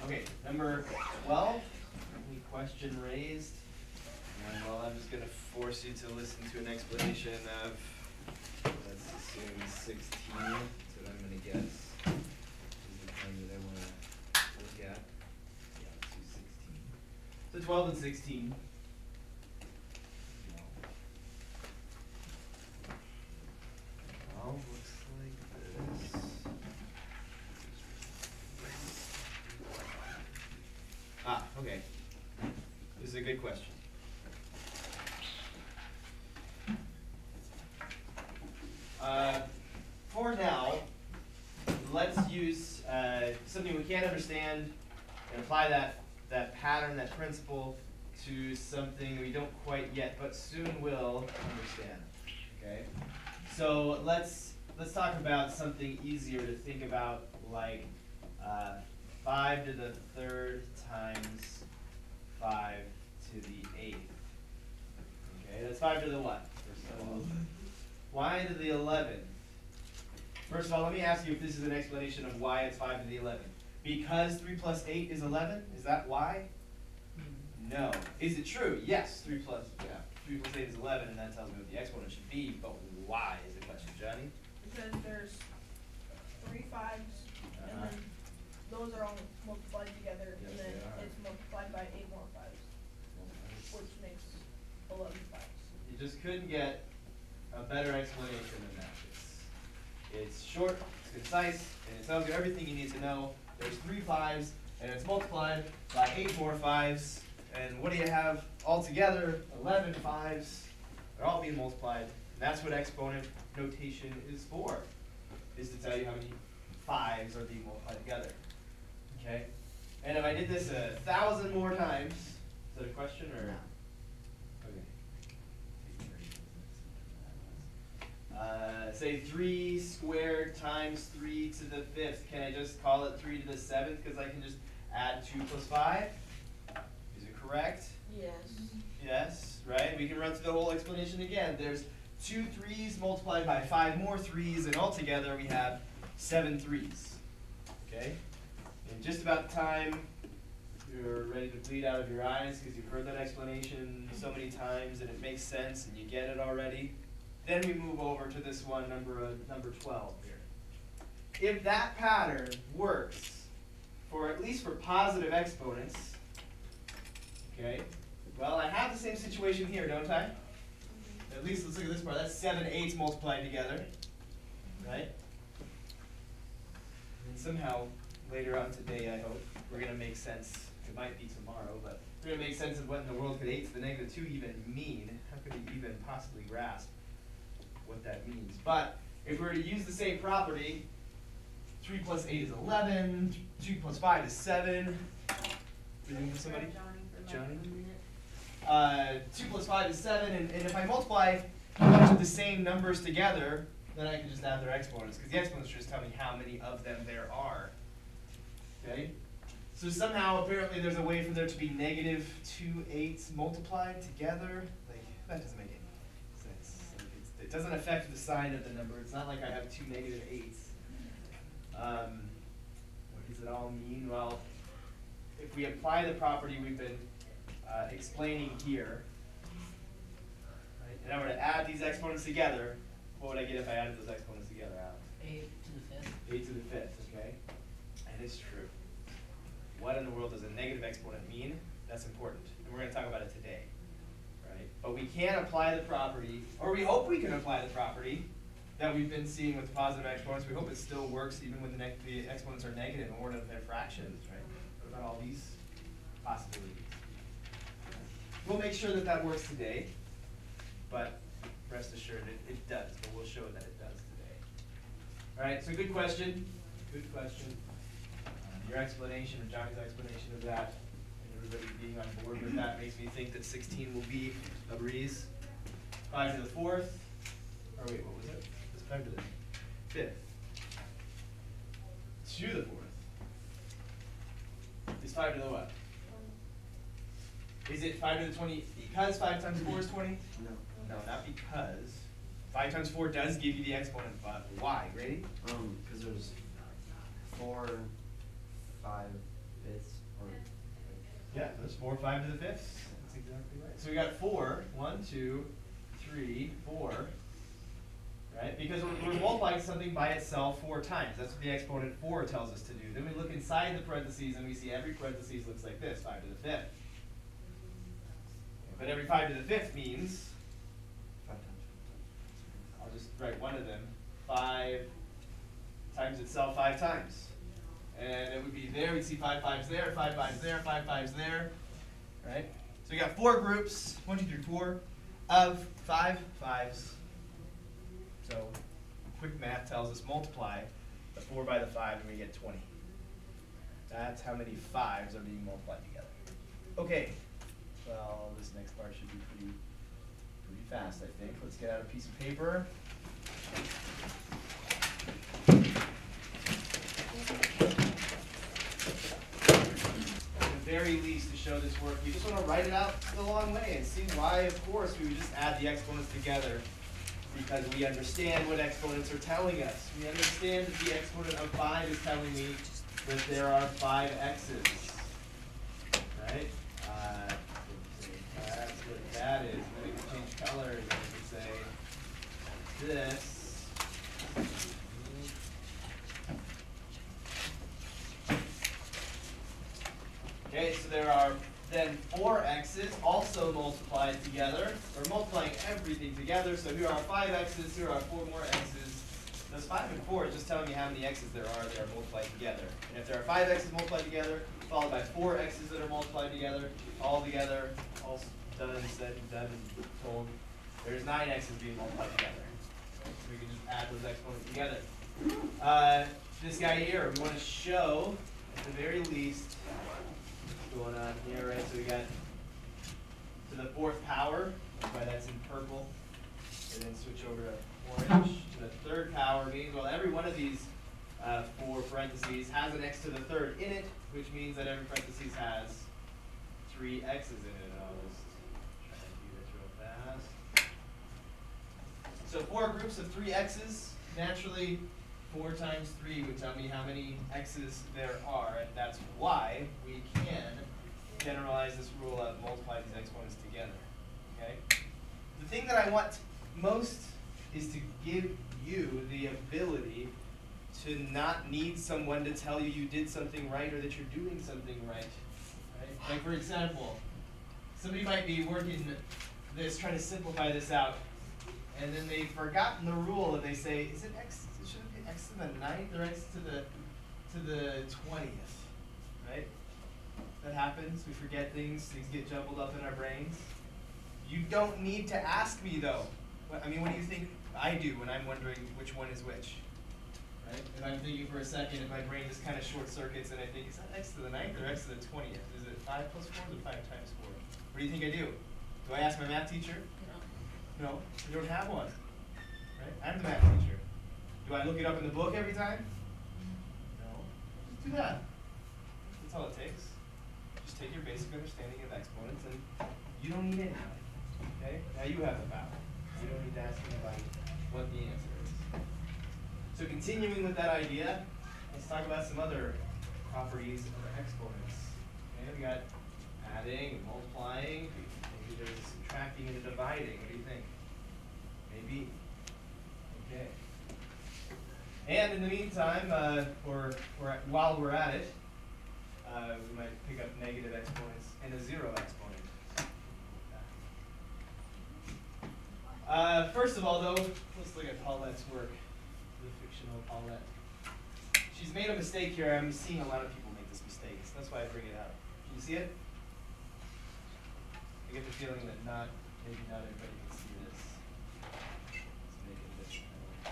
Okay, number 12. Any question raised? And well, I'm just going to force you to listen to an explanation of, let's assume 16. That's what I'm going to guess. This is the time that I want to look at. Yeah, let's do 16. So 12 and 16. Well, looks like this. Okay. This is a good question. For now, let's use something we can't understand and apply that pattern, that principle, to something we don't quite yet, but soon will understand. Okay. So let's talk about something easier to think about, like 5 to the 3rd times 5 to the 8th. Okay, that's 5 to the what? First of all. Y to the 11th. First of all, let me ask you if this is an explanation of why it's 5 to the 11th. Because 3 plus 8 is 11? Is that why? No. Is it true? Yes. 3 plus 8 is 11, and that tells me what the exponent should be. But why is the question, Johnny? Because there's 3 5s, and then those are all multiplied together, Yes, and then they are. it's multiplied by 8 more 5s, which makes 11 5s. You just couldn't get a better explanation than that. It's short, it's concise, and it tells you everything you need to know. There's 3 5s, and it's multiplied by 8 more 5s. And what do you have all together? 11 5s. They're all being multiplied. And that's what exponent notation is for, is to tell you how many 5s are being multiplied together. Okay? And if I did this 1,000 more times, is that a question or? Okay. Say 3 squared times 3 to the 5th. Can I just call it 3 to the 7th because I can just add 2 plus 5? Is it correct? Yes. Yes, right? We can run through the whole explanation again. There's 2 3s multiplied by 5 more 3s, and altogether we have 7 3s. Okay? And just about the time you're ready to bleed out of your eyes because you've heard that explanation so many times and it makes sense and you get it already, then we move over to this one, number 12 here. If that pattern works for at least for positive exponents, okay, well, I have the same situation here, don't I? At least let's look at this part. That's 7 8s multiplied together, right? And somehow later on today, I hope, we're going to make sense. It might be tomorrow, but we're going to make sense of what in the world could 8 to the negative 2 even mean. How could we even possibly grasp what that means? But if we were to use the same property, 3 plus 8 is 11, 2 plus 5 is 7. Anything from somebody? Johnny? 2 plus 5 is 7, and if I multiply a bunch of the same numbers together, then I can just add their exponents, because the exponents just tell me how many of them there are. Okay? So somehow, apparently, there's a way for there to be negative 2 8s multiplied together. Like, that doesn't make any sense. Like, it doesn't affect the sign of the number. It's not like I have 2 negative 8s. What does it all mean? Well, if we apply the property we've been explaining here, right, and I were to add these exponents together, what would I get if I added those exponents together, Alex? 8 to the 5th. 8 to the 5th, okay? And it's true. What in the world does a negative exponent mean? That's important, and we're going to talk about it today, right? But we can apply the property, or we hope we can apply the property that we've been seeing with positive exponents. We hope it still works even when the exponents are negative and we're in their fractions, right? What about all these possibilities? We'll make sure that that works today, but rest assured it does, but we'll show that it does today. All right, so good question. Good question. Your explanation, or Johnny's explanation of that, and everybody being on board with that makes me think that 16 will be a breeze. 5 to the 4th, or wait, what was it? It's 5 to the 5th. To the 4th. Is 5 to the what? Is it 5 to the 20 because 5 times 4 is 20? No. No, not because. 5 times 4 does give you the exponent, but why, Grady? Because there's 4, 5, fifths, or Yeah, there's 4 5 to the 5th. That's exactly right. So we got 4, 1, 2, 3, 4, right? Because we're multiplying something by itself 4 times. That's what the exponent 4 tells us to do. Then we look inside the parentheses and we see every parentheses looks like this, 5 to the 5th. But every 5 to the 5th means, 5 times. I'll just write one of them, 5 times itself 5 times. And it would be there, we'd see 5 5s there, 5 5s there, 5 5s there, right? So we got 4 groups, 1, 2, 3, 4, of 5 5s. So quick math tells us multiply the 4 by the 5 and we get 20. That's how many 5s are being multiplied together. Okay, well, this next part should be pretty fast, I think. Let's get out a piece of paper. Very least, to show this work, we just want to write it out the long way and see why, of course, we would just add the exponents together, because we understand what exponents are telling us. We understand that the exponent of 5 is telling me that there are 5 x's, right? That's what that is. Then we can change colors and we can say this. Okay, so there are then 4 x's also multiplied together. We're multiplying everything together, so here are 5 x's, here are 4 more x's. Those 5 and 4 is just telling me how many x's there are that are multiplied together. And if there are 5 x's multiplied together, followed by 4 x's that are multiplied together, all done and said and done and told, there's 9 x's being multiplied together. So we can just add those exponents together. This guy here, we want to show, at the very least, going on here, right? So we got to the 4th power, that's why that's in purple, and then switch over to orange. To the 3rd power means, well, every one of these 4 parentheses has an x to the 3rd in it, which means that every parentheses has 3 x's in it. I'll just try to do this real fast. So 4 groups of 3 x's, naturally 4 times 3 would tell me how many x's there are, and that's why we can generalize this rule of multiply these exponents together. Okay? The thing that I want most is to give you the ability to not need someone to tell you you did something right or that you're doing something right. Right? Like for example, somebody might be working this, trying to simplify this out, and then they've forgotten the rule and they say, is it x? Should it be x to the 9th or x to the 20th? Right? That happens. We forget things get jumbled up in our brains. You don't need to ask me though. I mean, what do you think I do when I'm wondering which one is which? Right? If I'm thinking for a second, if my brain just kind of short circuits and I think, is that x to the 9th or x to the 20th? Is it 5 plus 4 or 5 times 4? What do you think I do? Do I ask my math teacher? No, we don't have one. Right? I'm the math teacher. Do I look it up in the book every time? No. Just do that. That's all it takes. Just take your basic understanding of exponents and you don't need anybody. Okay? Now you have the power. You don't need to ask anybody what the answer is. So continuing with that idea, let's talk about some other properties of exponents. Okay, we got adding and multiplying. Maybe there's subtracting and dividing. What do you think? Maybe. Okay. And in the meantime, while we're at it, we might pick up negative exponents and a 0 exponent. First of all, though, let's look at Paulette's work, the fictional Paulette. She's made a mistake here. I'm seeing a lot of people make this mistake, so that's why I bring it up. Can you see it? I get the feeling that maybe not everybody can see this. Let's make it this way.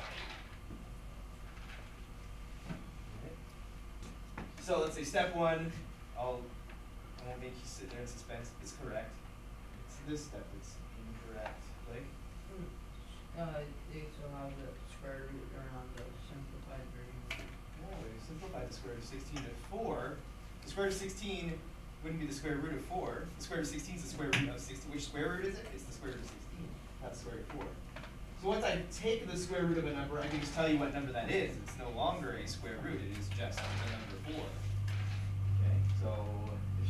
Okay. So let's say step 1, I won't make you sit there in suspense. It's correct. It's this step that's incorrect. Like? They still have the square root around the simplified version. No, we simplified the square root of 16 to 4. The square root of 16 wouldn't be the square root of 4. The square root of 16 is the square root of 16. Which square root is it? It's the square root of 16, not the square root of 4. So once I take the square root of a number, I can just tell you what number that is. It's no longer a square root. It is just the number 4. Okay, so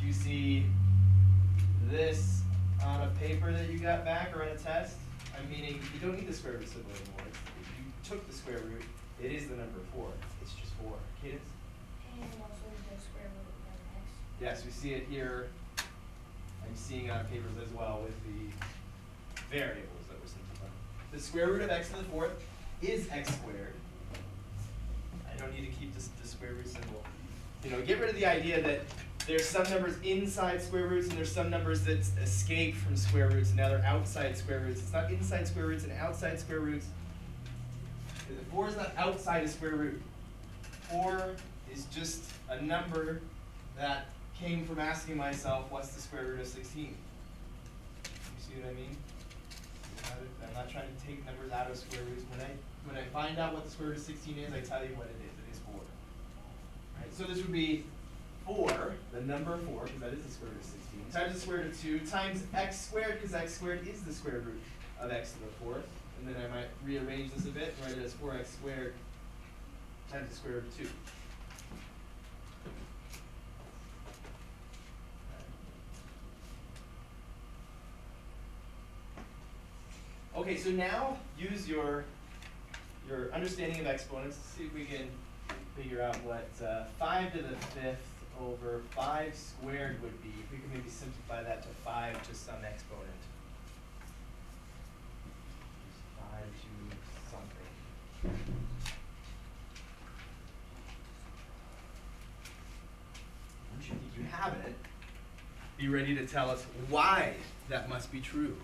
you see this on a paper that you got back or on a test, I'm meaning you don't need the square root symbol anymore. If you took the square root, it is the number 4. It's just 4. Cadence? And also the square root of x. Yes, we see it here. I'm seeing it on papers as well with the variables that we're simplifying. The square root of x to the 4th is x squared. I don't need to keep the square root symbol. You know, get rid of the idea that there's some numbers inside square roots and there's some numbers that escape from square roots and now they're outside square roots. It's not inside square roots and outside square roots. The 4 is not outside a square root. 4 is just a number that came from asking myself, what's the square root of 16? You see what I mean? I'm not trying to take numbers out of square roots. When I find out what the square root of 16 is, I tell you what it is. It is 4. Right? So this would be 4, the number 4, because that is the square root of 16, times the square root of 2, times x squared, because x squared is the square root of x to the 4th. And then I might rearrange this a bit and write it as 4x squared times the square root of 2. Okay, so now use your understanding of exponents to see if we can figure out what 5 to the 5th over 5 squared would be. If we can maybe simplify that to 5 to some exponent. 5 to something. Once you think you have it, be ready to tell us why that must be true.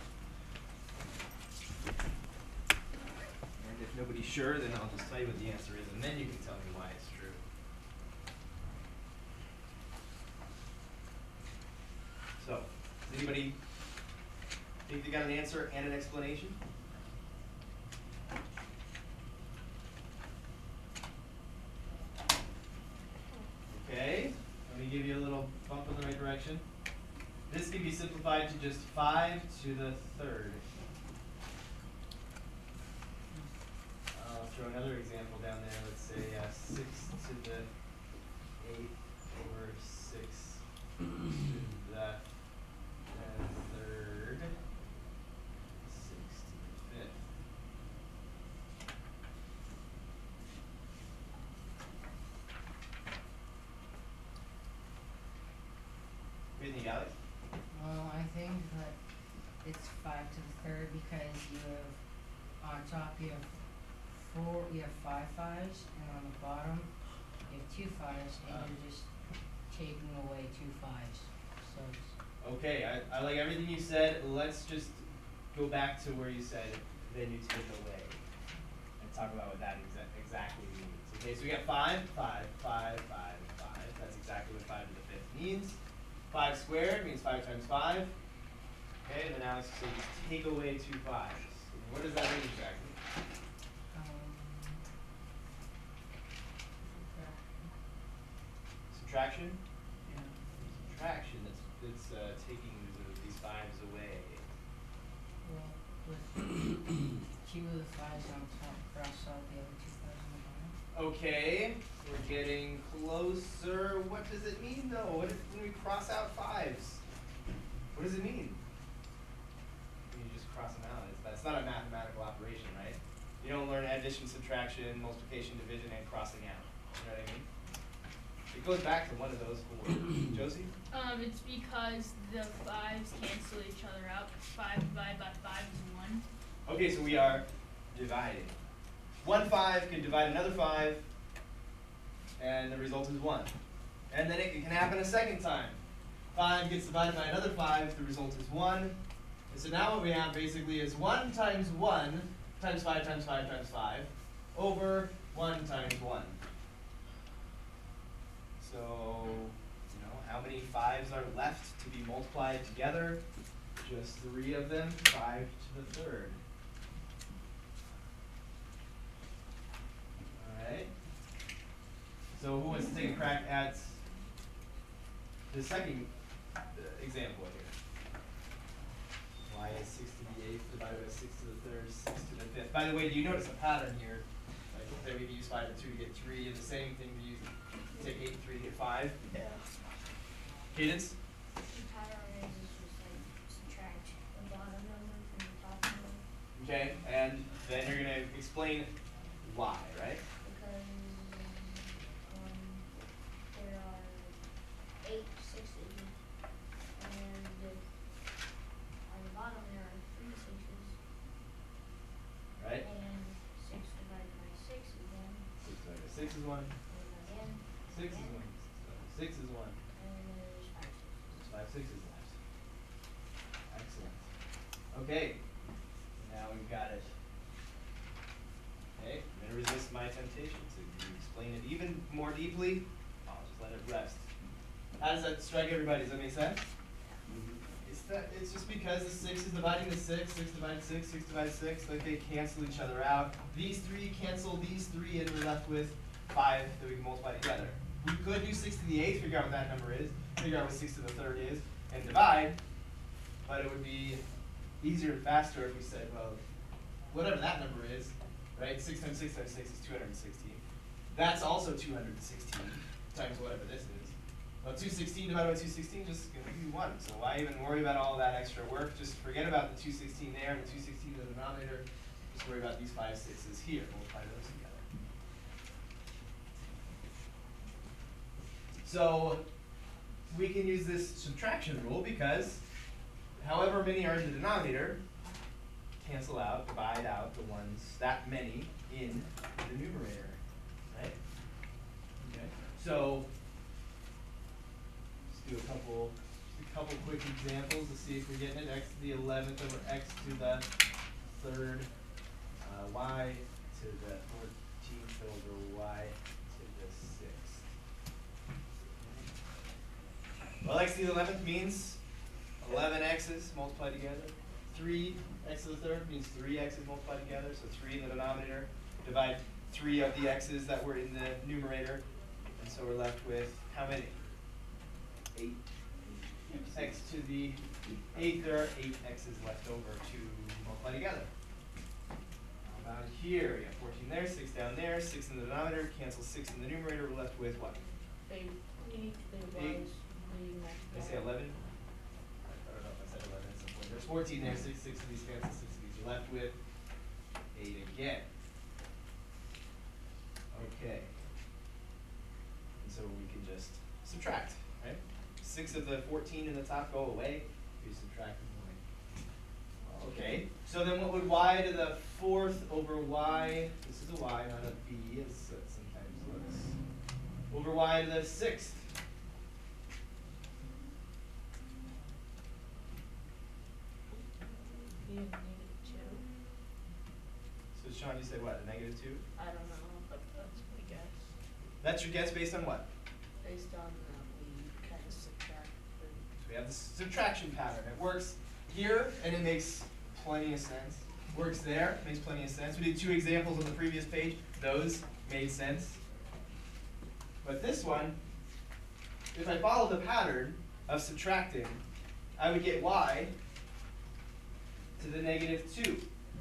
And if nobody's sure, then I'll just tell you what the answer is, and then you can tell me why it's true. So, does anybody think they got an answer and an explanation? Okay, let me give you a little bump in the right direction. This can be simplified to just 5 to the 3rd. I'll throw another example down there. Let's say 6 to the 8th over 6 to the 3rd. 6 to the 5th. What do you think, Alex? Well, I think that it's 5 to the 3rd because you have, on top you have 5 5s, and on the bottom you have 2 5s, and you're just taking away 2 5s. So it's, Okay, I like everything you said. Let's just go back to where you said, then you take away, and talk about what that exactly means. Okay, so we got 5, 5, 5, 5, 5. That's exactly what 5 to the 5th means. 5 squared means 5 times 5. Okay, and then Alex said just take away 2 5s. What does that mean exactly? Subtraction? yeah. Subtraction, that's taking these 5s away. Well, with 2 of the 5s on top, cross out the other 2 5s on the bottom. Okay, we're getting closer. What does it mean though? What if when we cross out 5s? What does it mean? You just cross them out. That's not a mathematical operation, right? You don't learn addition, subtraction, multiplication, division, and crossing out. You know what I mean? It goes back to one of those 4. Josie? It's because the 5s cancel each other out. 5 divided by 5 is 1. Okay, so we are dividing. 1 5 can divide another 5, and the result is 1. And then it can happen a second time. 5 gets divided by another 5, the result is 1. And so now what we have basically is 1 times 1 times 5 times 5 times 5 over 1 times 1. So, you know, how many 5s are left to be multiplied together? Just 3 of them, 5 to the 3rd. Alright. So who wants to take a crack at the second example here? Y is 6 to the 8th divided by 6 to the 3rd, 6 to the 5th. By the way, do you notice a pattern here? Like that we can use 5 and 2 to get 3, and the same thing to use take 8 and 3 to get 5. Yeah. Cadence? The pattern is just like subtract the bottom number from the top number Okay, and then you're gonna explain why, right? because there are 8 sixes and on the bottom there are 3 sixes Right? and 6 divided by 6 is 1 6 is 1. and again 6 is 1. 6 is 1. and then there's 5 sixes. There's 5 sixes left. Excellent. Okay. Now we've got it. Okay, I'm gonna resist my temptation to explain it even more deeply. I'll just let it rest. How does that strike everybody? Does that make sense? It's just because the 6 is dividing the 6, 6 divided 6, 6 divided 6, like they cancel each other out. These 3 cancel these 3 and we're left with 5 that we can multiply together. We could do 6 to the 8th, figure out what that number is, figure out what 6 to the 3rd is, and divide, but it would be easier and faster if we said, well, whatever that number is, right? 6 times 6 times 6 is 216. That's also 216 times whatever this is. Well, 216 divided by 216 just gonna be 1. So why even worry about all that extra work? Just forget about the 216 there and the 216 in the denominator. Just worry about these 5 sixes here. Multiply those together. So we can use this subtraction rule because however many are in the denominator, cancel out, divide out the ones, that many in the numerator, right? Okay. So let's do a couple quick examples to see if we're getting it. X to the 11th over x to the 3rd, y to the 14th over y to the 6th. Well, x to the 11th means 11 x's multiplied together. 3 x to the 3rd means 3 x's multiplied together, so 3 in the denominator. Divide 3 of the x's that were in the numerator, and so we're left with how many? 8. X to the 8th, there are 8 x's left over to multiply together. How about here? We have 14 there, 6 down there, 6 in the denominator, cancel 6 in the numerator, we're left with what? 8. Eight. Did I say 11? I don't know if I said 11 at some point. There's 14 there, 6 of these cancel 6 of these. You're left with 8 again. Okay. And so we can just subtract, right? 6 of the 14 in the top go away. We subtract them away. Okay. So then what would y to the 4th over y, this is a y, not a b, as it sometimes looks, over y to the 6th? Be a -2. So Sean, you say what, a -2? I don't know, but that's my guess. That's your guess based on what? Based on we kind of subtract the. So we have this subtraction pattern. It works here, and it makes plenty of sense. Works there, makes plenty of sense. We did 2 examples on the previous page. Those made sense. But this one, if I follow the pattern of subtracting, I would get y to the -2.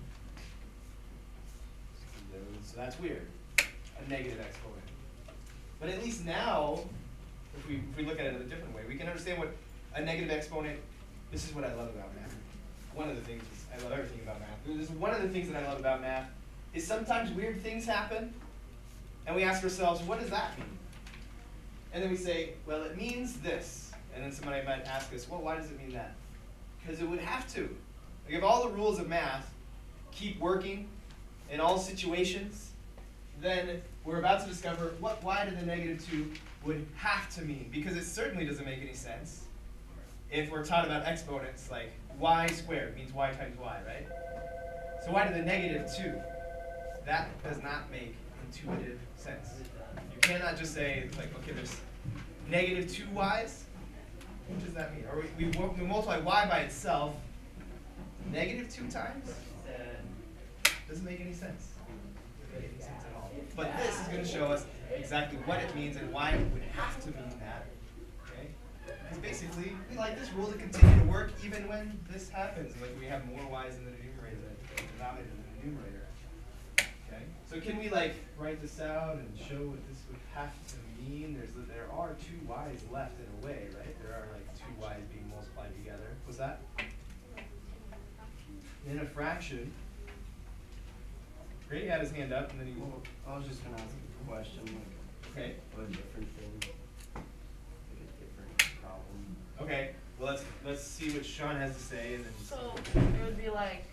So that's weird, a negative exponent. But at least now, if we look at it in a different way, we can understand what a negative exponent, this is what I love about math. One of the things, I love everything about math. This is one of the things that I love about math, is sometimes weird things happen, and we ask ourselves, what does that mean? And then we say, well, it means this. And then somebody might ask us, well, why does it mean that? Because it would have to. Like if all the rules of math keep working in all situations, then we're about to discover what y to the -2 would have to mean. Because it certainly doesn't make any sense if we're taught about exponents, like y squared means y times y, right? So y to the -2, that does not make intuitive sense. You cannot just say, like, okay, there's -2y's. What does that mean? Or we multiply y by itself -2 times? Doesn't make any sense. Doesn't make any sense at all. But this is going to show us exactly what it means and why it would have to mean that. Okay? Because basically, we like this rule to continue to work even when this happens. Like we have more y's in the numerator than the denominator than the numerator. Okay? So can we like write this out and show what this would have to mean? There are two y's left in a way, right? There are like two y's being multiplied together. What's that? In a fraction. Grady had his hand up and then he. Well, I was just gonna ask a question, like, Okay. what a different thing, like a different problem. Okay. Well, let's see what Sean has to say and then. So it would be like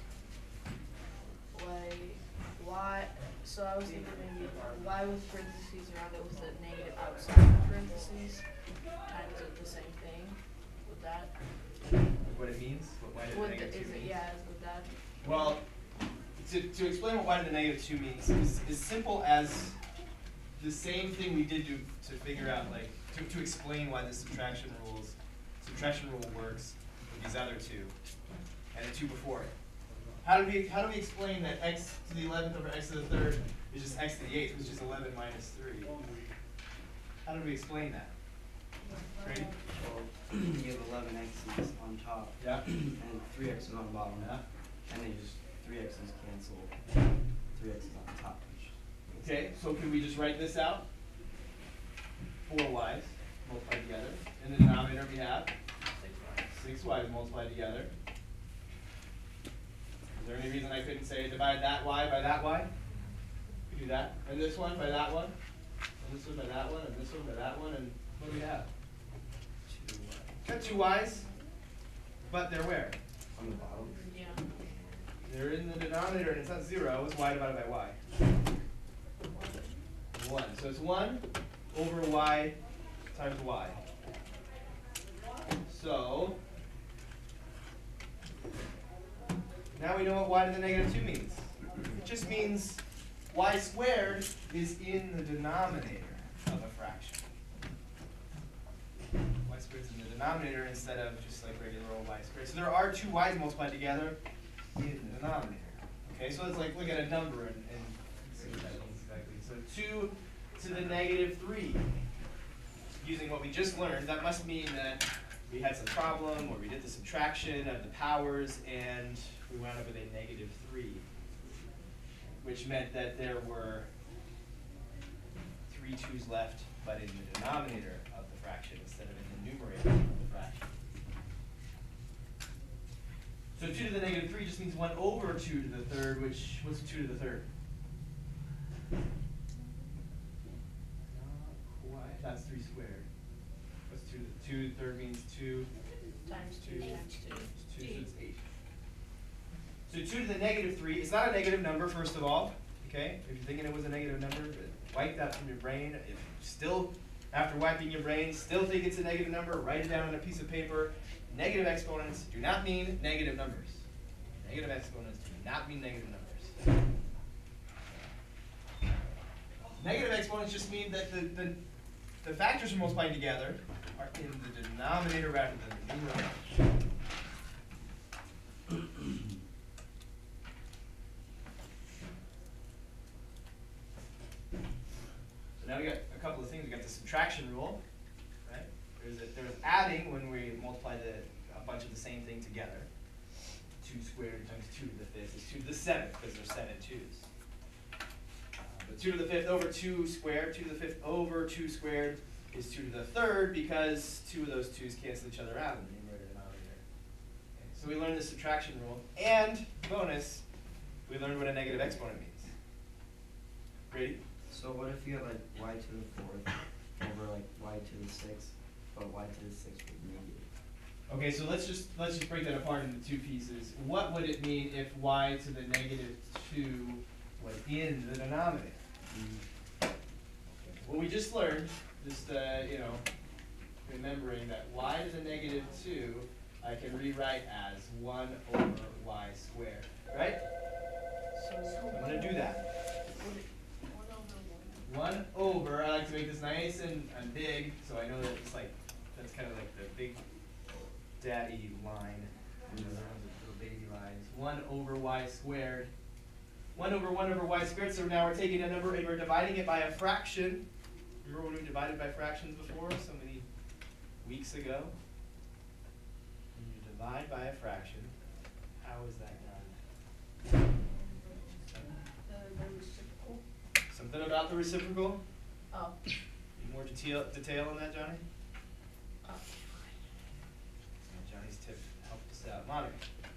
y. So I was thinking maybe y with parentheses around it with a negative outside the parentheses times it the same thing. Would that? What it means? What y to the Would negative 2 is it means? yeah? Would that? Well, to explain what y to the negative 2 means is as simple as the same thing we did to figure out, like, to explain why the subtraction rule works with these other two and the two before it. How do we explain that x to the 11th over x to the 3rd is just x to the 8th, which is 11 minus 3? How do we explain that? Ready? Well, you have 11 x's on top, Yeah. and 3 x's on the bottom, Yeah. and they just 3 x's cancel 3 x's on top. Okay, so can we just write this out? 4 y's multiplied together. In the denominator we have 6 y's multiplied together. Is there any reason I couldn't say divide that y by that y? We do that. And this one by that one. And this one by that one. And this one by that one. And what do we have? 2 Got 2 y's. But they're where? on the bottom. Yeah. They're in the denominator and it's not 0. It's y divided by y. 1. So it's 1 over y times y. So now we know what y to the negative 2 means. It just means y squared is in the denominator of a fraction. Y squared is in the denominator instead of just like regular old y squared. So there are 2 y's multiplied together in the denominator. Okay, so let's like look at a number and see what that means exactly. So 2 to the negative 3. Using what we just learned, that must mean that we had some problem where we did the subtraction of the powers and we wound up with a negative 3, which meant that there were 3 2's left, but in the denominator of the fraction instead of in the numerator of the fraction. So 2 to the negative 3 just means 1 over 2 to the third, which, what's 2 to the third? Not quite. That's 3 squared. What's 2 to the 2 to the third means 2 Times 2 times 2. 2, so it's 8. So 2 to the negative 3 is not a negative number, first of all. Okay? If you're thinking it was a negative number, wipe that from your brain. If you still, after wiping your brain, still think it's a negative number, write it down on a piece of paper. Negative exponents do not mean negative numbers. Negative exponents do not mean negative numbers. Negative exponents just mean that the factors are multiplied together are in the denominator rather than the numerator. So now we got a couple of things. We got the subtraction rule, right? There's adding when we multiply a bunch of the same thing together. 2 squared times 2 to the 5th is 2 to the 7th because there's 7 2's. But 2 to the 5th over 2 squared, 2 to the 5th over 2 squared is 2 to the 3rd because 2 of those 2's cancel each other out in the numerator and denominator. Okay, so we learned the subtraction rule. And, bonus, we learned what a negative exponent means. Grady? So what if you have like y to the 4th over like y to the 6th, but y to the 6th would be negative? Okay, so let's just break that apart into 2 pieces. What would it mean if y to the negative 2 was in the denominator? Well, we just learned, remembering that y to the negative 2 I can rewrite as 1 over y squared, right? So I'm going to do that. 1 over 1 over, I like to make this nice and big, so I know that it's like, that's kind of like the big daddy line. And the little baby lines. 1 over y squared. 1 over y squared, so now we're taking a number and we're dividing it by a fraction. Remember when we divided by fractions before, so many weeks ago? When you divide by a fraction, how is that done? the reciprocal. Something about the reciprocal? Oh. Need more detail on that, Johnny? Oh. Johnny's tip helped us out. Monica.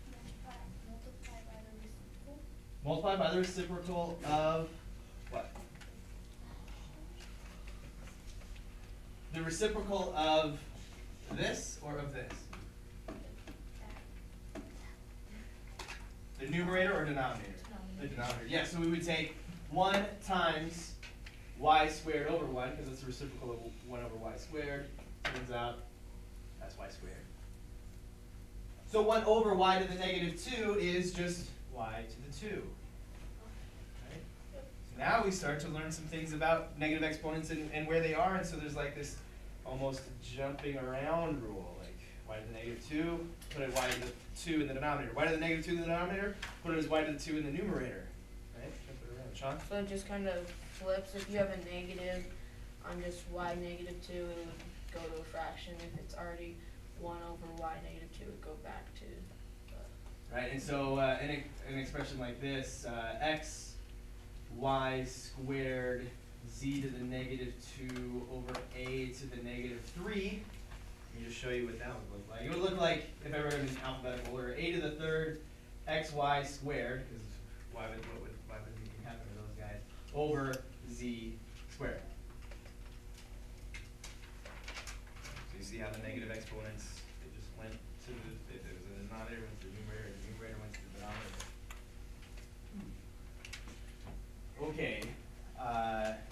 Multiply by the reciprocal. Multiply by the reciprocal of what? The reciprocal of this or of this? The numerator or denominator? The denominator. Yeah, so we would take 1 times y squared over 1, because it's the reciprocal of 1 over y squared. Turns out that's y squared. So 1 over y to the negative 2 is just y to the 2. Right? So now we start to learn some things about negative exponents and where they are, and so there's like this almost jumping around rule, like y to the negative 2, put it y to the 2 in the denominator. Y to the negative 2 in the denominator, put it as y to the 2 in the numerator. Right? Jump it around. Sean? So it just kind of flips. If you have a negative on just y negative 2, it would go to a fraction. If it's already 1 over y negative 2, it would go back to Right, and so an expression like this, x y squared z to the negative 2 over a to the negative 3. Let me just show you what that would look like. It would look like, if I wrote it in alphabetical order, a to the 3rd xy squared, because why would anything happen to those guys, over z squared. So you see how the negative exponents, they just went to the, if it was a denominator, went to the numerator, and the numerator went to the denominator. Okay,